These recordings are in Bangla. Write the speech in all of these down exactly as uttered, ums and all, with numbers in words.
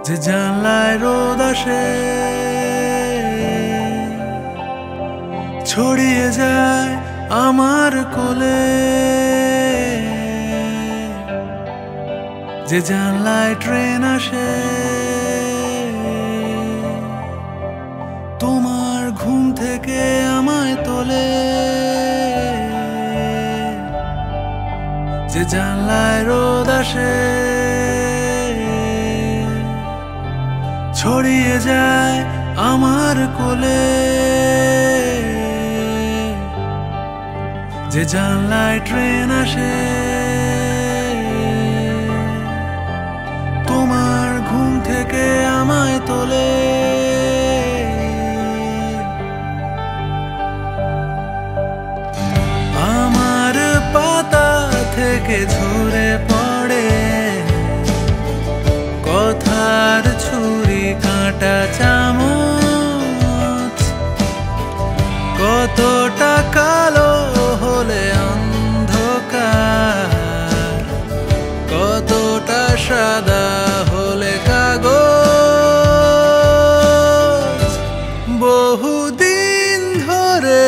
যে জানলায় রোদ আসে ছড়িয়ে যায় আমার কোলে, যে জানলায় ট্রেন আসে তোমার ঘুম থেকে আমায় তোলে, যে জানলায় রোদ আসে ছড়িয়ে যায় আমার কোলে, যে জানলায় ট্রেন আসে তোমার ঘুম থেকে আমায় তোলে। আমার পাতা থেকে ঝরে পড়ে কথার ছুরি কাঁটা চামচ, কতটা কালো হলে অন্ধকার, কতটা সাদা হলে কাগজ। বহুদিন ধরে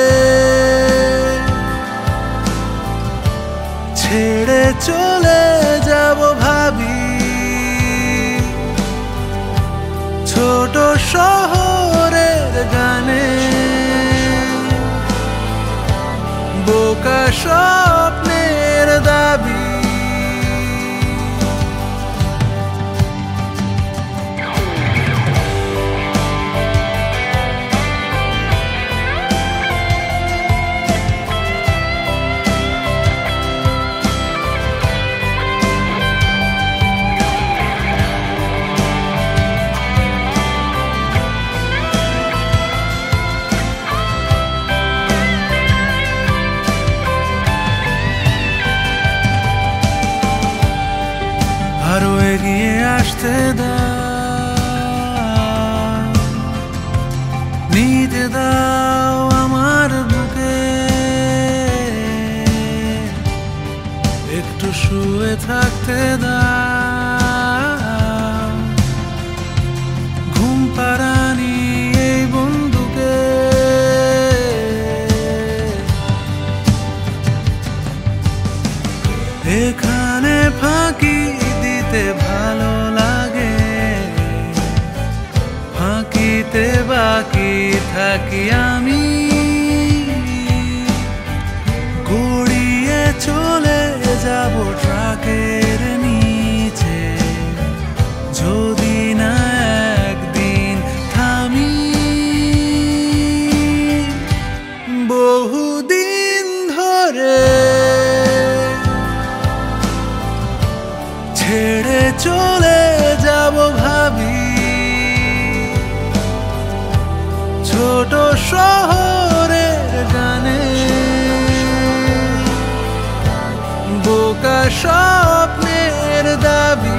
ছেড়ে চলে যাব ভাবি ছোট শহরের গানে, বোকা স্বপ্নের দাবি। আরো এগিয়ে আসতে দাও, নিতে দাও আমার বুকে, একটু শুয়ে থাকতে দাও, ঘুম পাড়ানি এই বন্ধুকে। এখানে ফাঁকি ভালো লাগে, ফাঁকিতে বাকি থাকি আমি, গড়িয়ে চলে যাব ট্রাকের নিচে যদি না একদিন থামি। বহুদিন ধরে ছেড়ে চলে যাব ভাবি ছোট শহরের গানে, বোকা স্বপ্নের দাবি।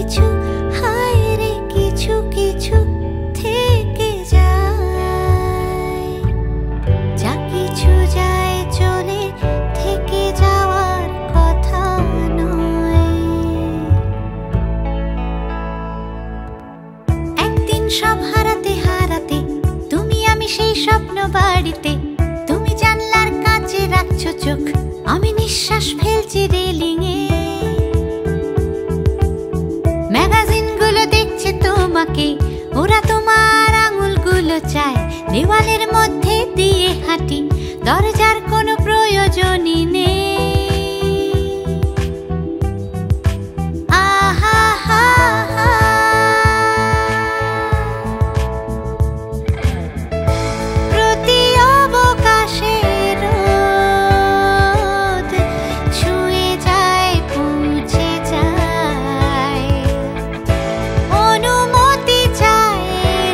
কিছু হায় রে কিছু কিছু থেকে যায়, যা কিছু যায় চলে থেকে যাওয়ার কথা নয়। একদিন সব হারাতে হারাতে তুমি আমি সেই স্বপ্ন বাড়িতে, তুমি জানলার কাছে রাখছো চোখ, আমি নিঃশ্বাস ফেলছি রেলিংয়ে। ম্যাগাজিন গুলো দেখছে তোমাকে, ওরা তোমার আঙুলগুলো চায়, দেওয়ালের মধ্যে দিয়ে হাঁটি, দরজার কোনো প্রয়োজনই নেই। আহা হা হা প্রতি অবকাশে রোদ ছুঁয়ে যায় পৌঁছে যায়, অনুমতি চায়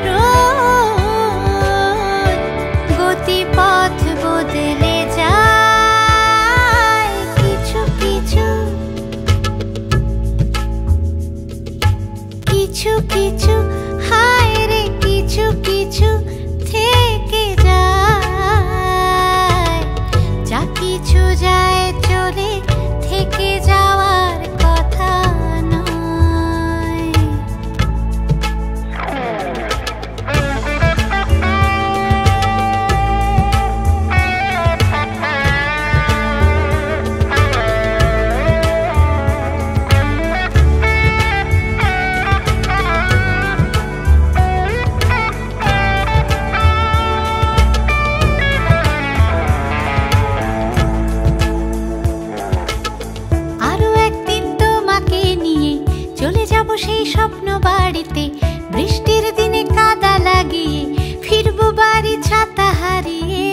রোদ, গতিপথ বদলে যায় কিছু কিছু কিছু কিছু হায় রে কিছু কিছু থেকে যায়, যা কিছু যায় চলে থেকে যাওয়ার কথা নয়। আরো একদিন তোমাকে নিয়ে চলে যাব সেই স্বপ্ন বাড়িতে, বৃষ্টির দিনে কাদা লাগিয়ে ফিরবো বাড়ি ছাতা হারিয়ে।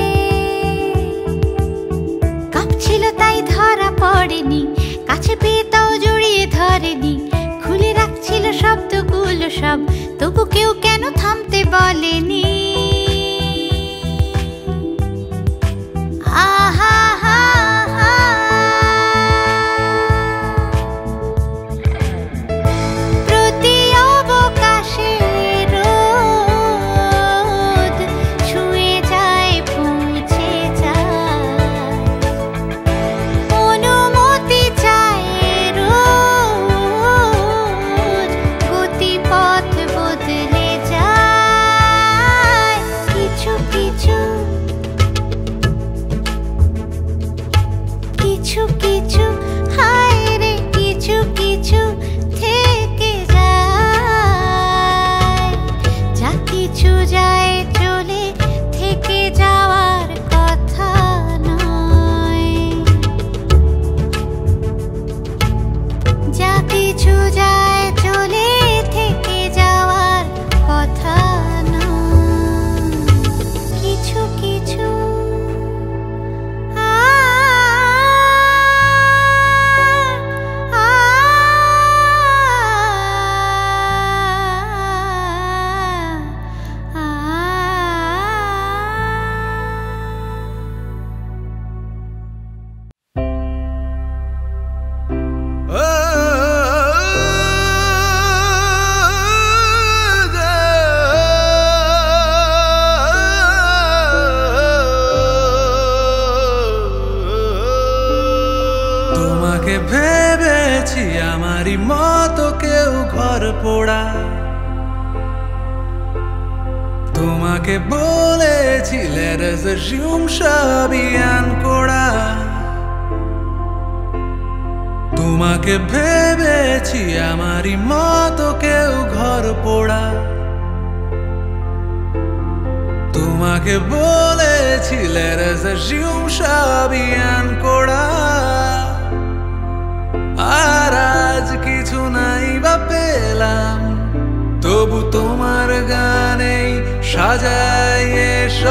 কাঁপছিল তাই ধরা পড়েনি, কাছে পেয়ে তাও জড়িয়ে ধরেনি, খুলে রাখছিল শব্দগুলো সব, তবু কেউ কেন থামতে বলেনি। আহা হা হা প্রতি অবকাশে রোদ ছুঁয়ে যায় পৌঁছে যায়, অনুমতি চায় রোদ, গতিপথ বদলে যায় কিছু কিছু কিছু কিছু হায় রে কিছু কিছু থেকে যায়, যা কিছু যায় চলে থেকে যাওয়ার কথা নয়। যা কিছু যায় চলে থেকে যাওয়ার কথা নয়। কিছু কিছু আ আ আ তোমাকে ভেবেছি আমারই মতো কেউ ঘর পোড়া, তোমাকে বলেছি let us assume সবই আনকোড়া। তোমাকে ভেবেছি আমারই মতো কেউ ঘর পোড়া, তোমাকে বলেছি let us assume সবই আনকোড়া। আর আজ কিছু নাই বা পেলাম, তবু তোমার গানেই সাজাই এ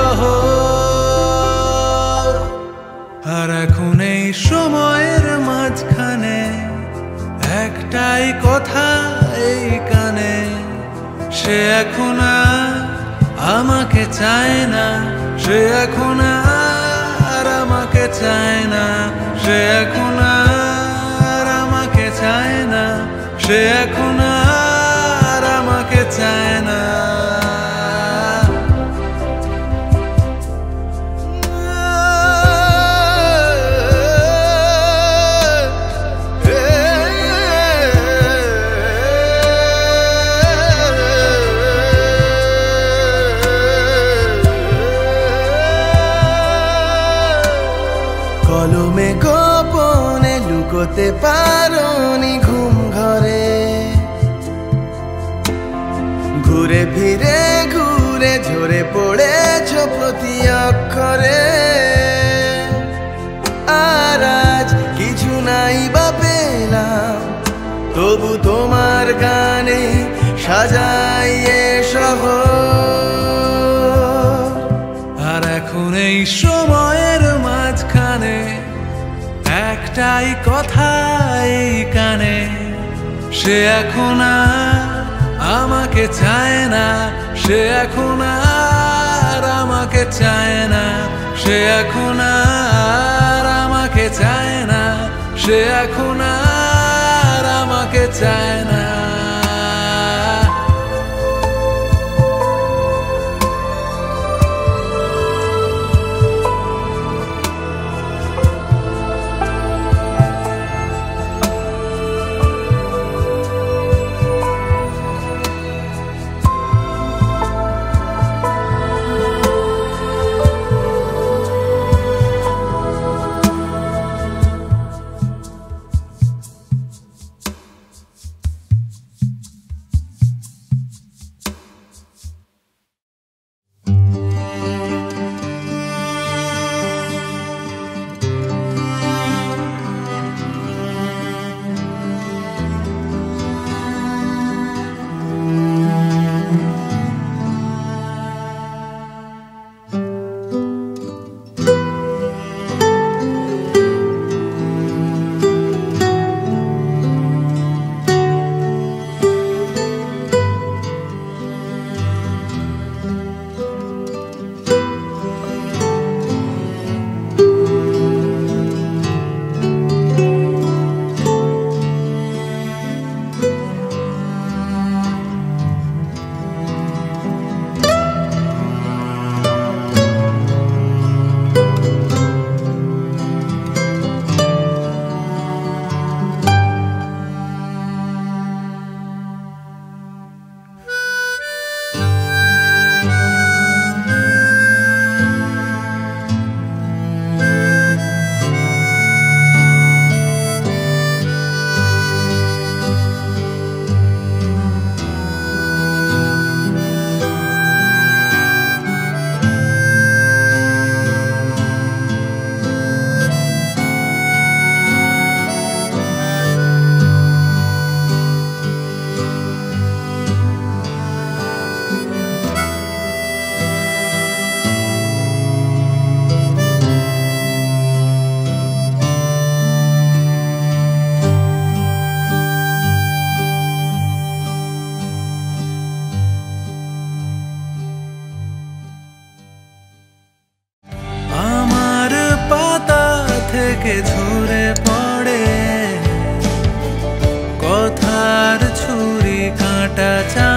শহর। আর এখন এই সময়ের মাঝখানে একটাই কথা এই কানে, সে এখন আর আমাকে চায় না, সে এখন আর আমাকে চায় না, সে এখন আর আমাকে চায় না, সে এখন আর আমাকে চায় না। কলমে গোপনে লুকোতে পারোনি ঘুম ঘরে, ঘুরে ফিরে ঘুরে ঝরে পড়েছ প্রতি অক্ষরে। আর আজ কিছু নাই বা পেলাম, তবু তোমার গানে সাজাই এ শহর। আর এখন এই সময়ের মাঝখানে একটাই কথা এই কানে, সে এখন আর আমাকে চায় না, সে এখন আর আমাকে চায় না, সে এখন আর আমাকে চায় না, সে এখন আর আমাকে চায় না। থেকে ঝরে পড়ে কথার ছুরি কাঁটা চা